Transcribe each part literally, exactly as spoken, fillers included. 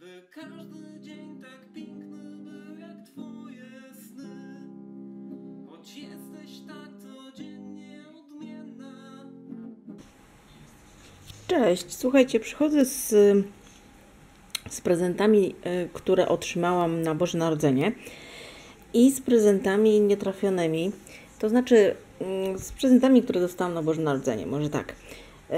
By każdy dzień tak piękny był jak twoje sny. Choć jesteś tak codziennie odmienna. Cześć, słuchajcie, przychodzę z, z prezentami, y, które otrzymałam na Boże Narodzenie i z prezentami nietrafionymi, to znaczy y, z prezentami, które dostałam na Boże Narodzenie, może tak. Y,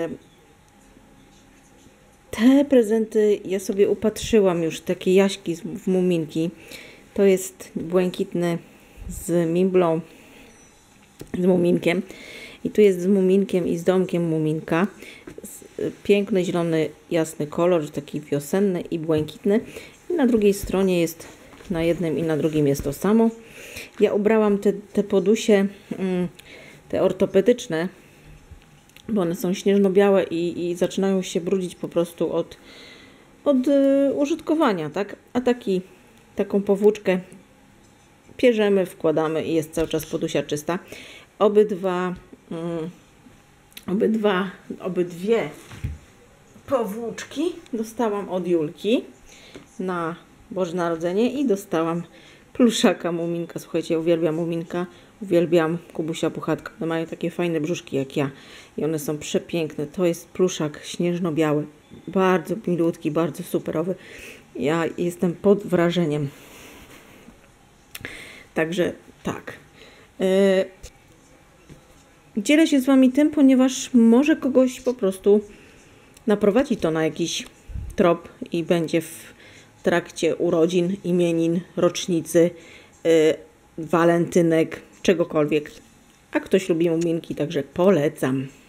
te prezenty ja sobie upatrzyłam już, takie jaśki z, w muminki. To jest błękitny z mimblą, z muminkiem. I tu jest z muminkiem i z domkiem muminka. Piękny, zielony, jasny kolor, taki wiosenny i błękitny. I na drugiej stronie jest, na jednym i na drugim jest to samo. Ja ubrałam te, te podusie, te ortopedyczne, bo one są śnieżno-białe i, i zaczynają się brudzić po prostu od, od y, użytkowania, tak? A taki, taką powłóczkę pierzemy, wkładamy i jest cały czas podusia czysta. Obydwa, um, obydwa, obydwie powłóczki dostałam od Julki na Boże Narodzenie i dostałam pluszaka muminka. Słuchajcie, ja uwielbiam muminka, uwielbiam Kubusia Puchatka. One mają takie fajne brzuszki jak ja i one są przepiękne. To jest pluszak śnieżno-biały, bardzo milutki, bardzo superowy. Ja jestem pod wrażeniem. Także tak. Yy, dzielę się z Wami tym, ponieważ może kogoś po prostu naprowadzi to na jakiś trop i będzie w trakcie urodzin, imienin, rocznicy, yy, walentynek, czegokolwiek. A ktoś lubi muminki, także polecam.